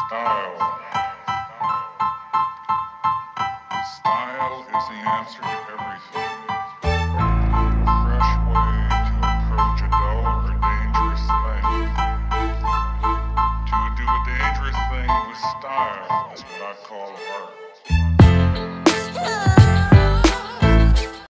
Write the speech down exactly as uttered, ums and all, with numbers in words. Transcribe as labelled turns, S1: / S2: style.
S1: Style. Style is the answer to everything. A fresh way to approach a dull or dangerous thing. To do a dangerous thing with style is what I call art.